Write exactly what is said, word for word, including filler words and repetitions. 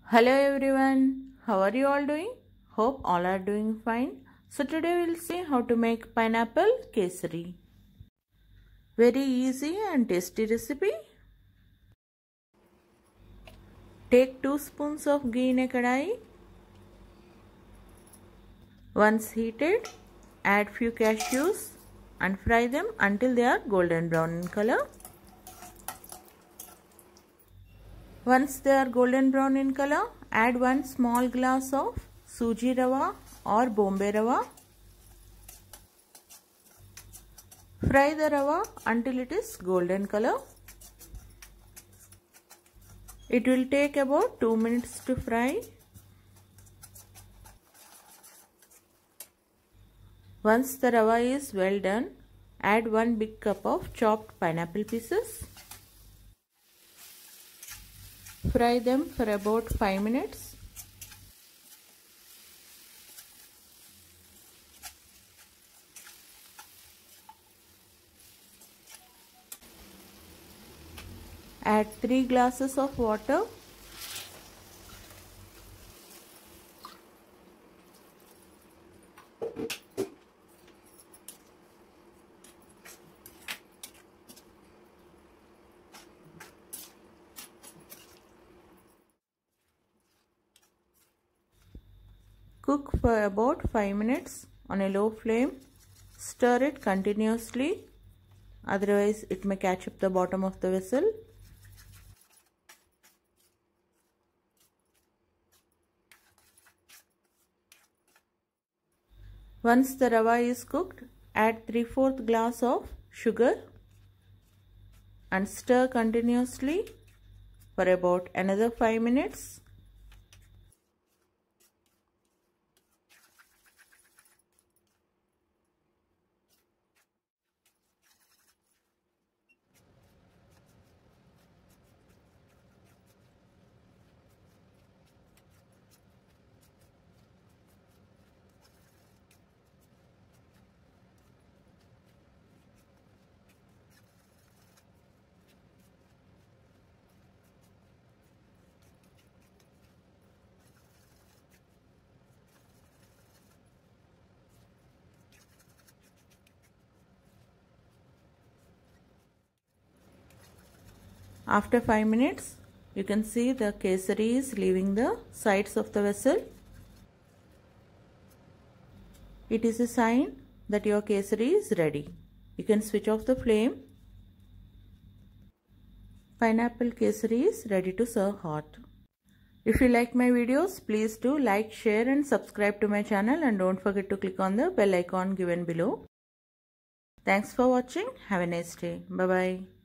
Hello everyone, how are you all doing? Hope all are doing fine. So today we'll see how to make pineapple kesari. Very easy and tasty recipe. Take two spoons of ghee in a kadai. Once heated, add few cashews and fry them until they are golden brown in color. Once they are golden brown in color, add one small glass of Suji Rava or Bombay Rava. Fry the Rava until it is golden color. It will take about two minutes to fry. Once the Rava is well done, add one big cup of chopped pineapple pieces. Fry them for about five minutes. Add three glasses of water. Cook for about five minutes on a low flame. Stir it continuously, otherwise it may catch up the bottom of the vessel. Once the rava is cooked, add three fourths glass of sugar and stir continuously for about another five minutes. After five minutes, you can see the kesari is leaving the sides of the vessel. It is a sign that your kesari is ready. You can switch off the flame. Pineapple kesari is ready to serve hot. If you like my videos, please do like, share and subscribe to my channel, and don't forget to click on the bell icon given below. Thanks for watching. Have a nice day. Bye bye.